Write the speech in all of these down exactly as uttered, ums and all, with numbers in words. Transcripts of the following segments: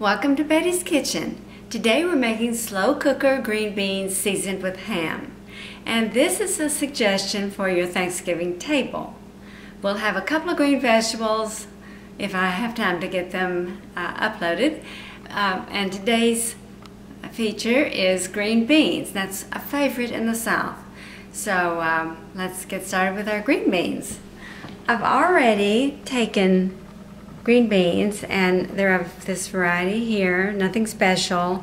Welcome to Betty's Kitchen. Today we're making slow cooker green beans seasoned with ham. And this is a suggestion for your Thanksgiving table. We'll have a couple of green vegetables if I have time to get them uh, uploaded. Um, and today's feature is green beans. That's a favorite in the South. So um, let's get started with our green beans. I've already taken green beans, and they're of this variety here, nothing special,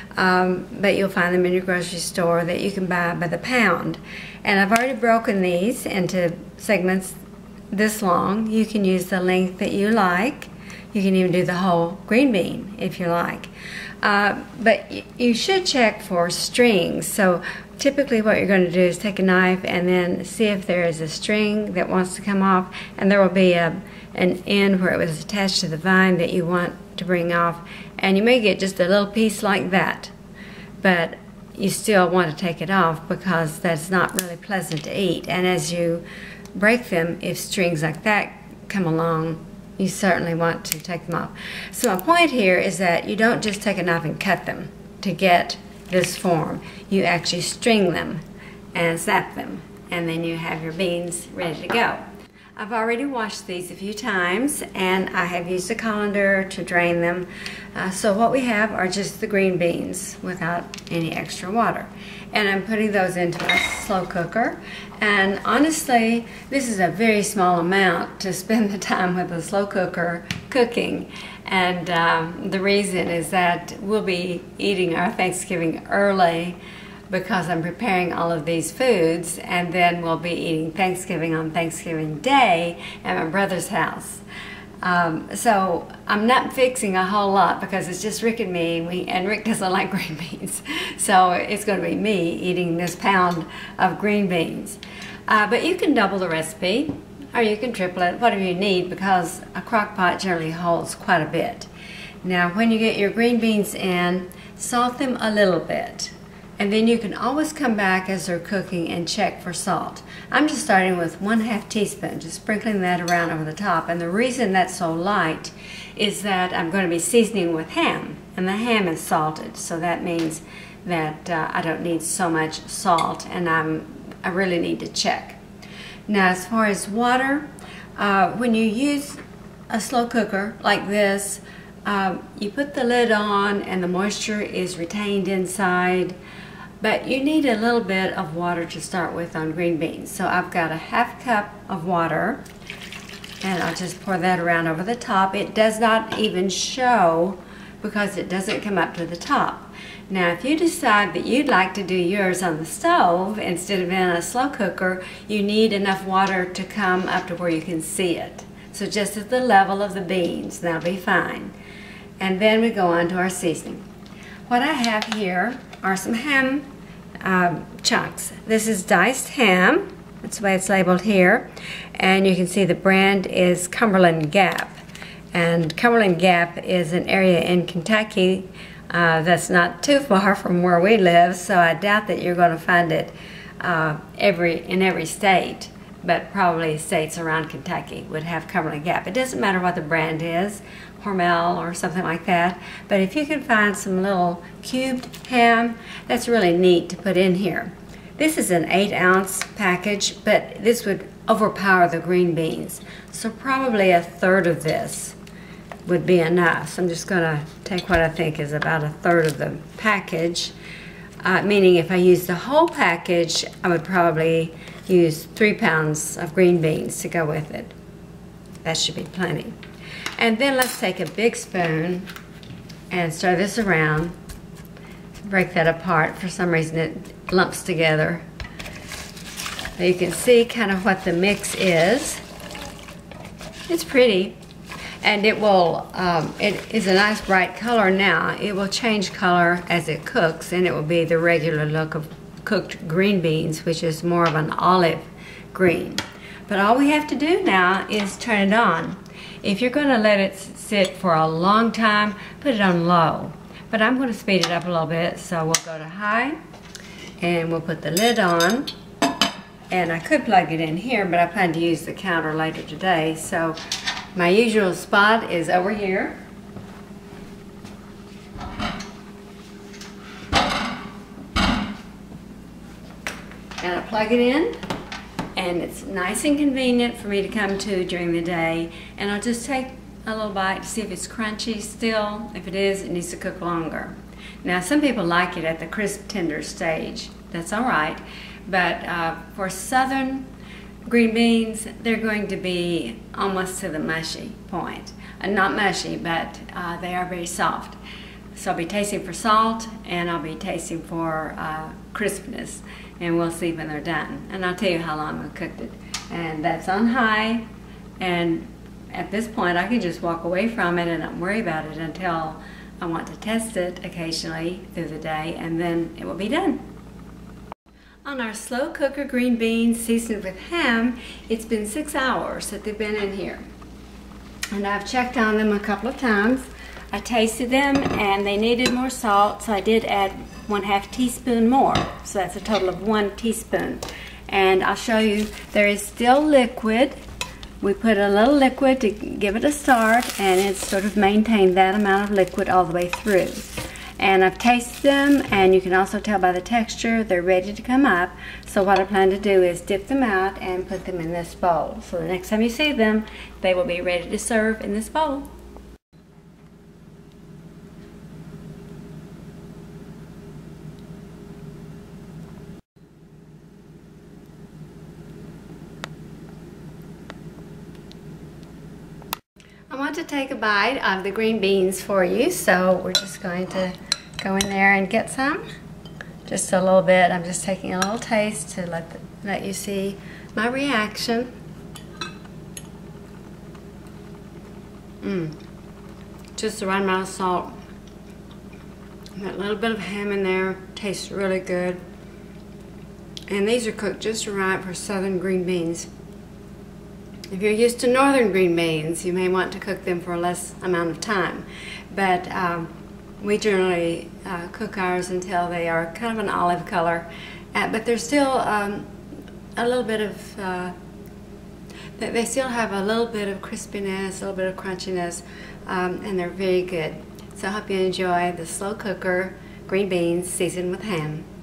um, but you'll find them in your grocery store that you can buy by the pound. And I've already broken these into segments this long. You can use the length that you like. You can even do the whole green bean if you like. Uh, but you should check for strings. So typically what you're going to do is take a knife and then see if there is a string that wants to come off, and there will be a, an end where it was attached to the vine that you want to bring off, and you may get just a little piece like that, but you still want to take it off because that's not really pleasant to eat. And as you break them, if strings like that come along, you certainly want to take them off. So my point here is that you don't just take a knife and cut them to get this form. You actually string them and zap them, and then you have your beans ready to go. I've already washed these a few times, and I have used a colander to drain them. Uh, so what we have are just the green beans without any extra water. And I'm putting those into a slow cooker. And honestly, this is a very small amount to spend the time with a slow cooker cooking. And um, the reason is that we'll be eating our Thanksgiving early because I'm preparing all of these foods, and then we'll be eating Thanksgiving on Thanksgiving Day at my brother's house. Um, so I'm not fixing a whole lot because it's just Rick and me, and, we, and Rick doesn't like green beans. So it's going to be me eating this pound of green beans. Uh, but you can double the recipe, or you can triple it, whatever you need, because a crock pot generally holds quite a bit. Now when you get your green beans in, salt them a little bit. And then you can always come back as they're cooking and check for salt. I'm just starting with one half teaspoon, just sprinkling that around over the top. And the reason that's so light is that I'm going to be seasoning with ham, and the ham is salted. So that means that uh, I don't need so much salt, and I'm, I really need to check. Now as far as water, uh, when you use a slow cooker like this, uh, you put the lid on and the moisture is retained inside. But you need a little bit of water to start with on green beans. So I've got a half cup of water, and I'll just pour that around over the top. It does not even show because it doesn't come up to the top. Now if you decide that you'd like to do yours on the stove instead of in a slow cooker, you need enough water to come up to where you can see it. So just at the level of the beans, that'll be fine. And then we go on to our seasoning. What I have here are some ham uh, chunks. This is diced ham. That's the way it's labeled here. And you can see the brand is Cumberland Gap. And Cumberland Gap is an area in Kentucky uh, that's not too far from where we live, so I doubt that you're going to find it uh, every in every state, but probably states around Kentucky would have Cumberland Gap. It doesn't matter what the brand is, Hormel or something like that, but if you can find some little cubed ham, that's really neat to put in here. This is an eight ounce package, but this would overpower the green beans, so probably a third of this would be enough. So I'm just going to take what I think is about a third of the package, uh, meaning if I use the whole package, I would probably use three pounds of green beans to go with it. That should be plenty. And then let's take a big spoon and stir this around. Break that apart. For some reason it lumps together. Now you can see kind of what the mix is. It's pretty. And it will, um, it is a nice bright color now. It will change color as it cooks, and it will be the regular look of cooked green beans, which is more of an olive green. But all we have to do now is turn it on. If you're going to let it sit for a long time, put it on low. But I'm going to speed it up a little bit, so we'll go to high, and we'll put the lid on. And I could plug it in here, but I plan to use the counter later today. So my usual spot is over here. And I plug it in, and it's nice and convenient for me to come to during the day. And I'll just take a little bite to see if it's crunchy still. If it is, it needs to cook longer. Now, some people like it at the crisp, tender stage. That's all right. But uh, for southern green beans, they're going to be almost to the mushy point. Uh, not mushy, but uh, they are very soft. So I'll be tasting for salt, and I'll be tasting for uh, crispness, and we'll see when they're done. And I'll tell you how long I've cooked it. And that's on high, and at this point I can just walk away from it and not worry about it until I want to test it occasionally through the day, and then it will be done. On our slow cooker green beans seasoned with ham, it's been six hours that they've been in here. And I've checked on them a couple of times. I tasted them and they needed more salt, so I did add one half teaspoon more. So that's a total of one teaspoon. And I'll show you, there is still liquid. We put a little liquid to give it a start, and it's sort of maintained that amount of liquid all the way through. And I've tasted them, and you can also tell by the texture they're ready to come up. So what I plan to do is dip them out and put them in this bowl. So the next time you see them, they will be ready to serve in this bowl. I want to take a bite of the green beans for you, so we're just going to go in there and get some. Just a little bit. I'm just taking a little taste to let, the, let you see my reaction. Mmm. Just the right amount of salt. That little bit of ham in there tastes really good. And these are cooked just right for southern green beans. If you're used to northern green beans, you may want to cook them for a less amount of time. But um, we generally uh, cook ours until they are kind of an olive color. Uh, but they're still um, a little bit of, uh, they still have a little bit of crispiness, a little bit of crunchiness, um, and they're very good. So I hope you enjoy the slow cooker green beans seasoned with ham.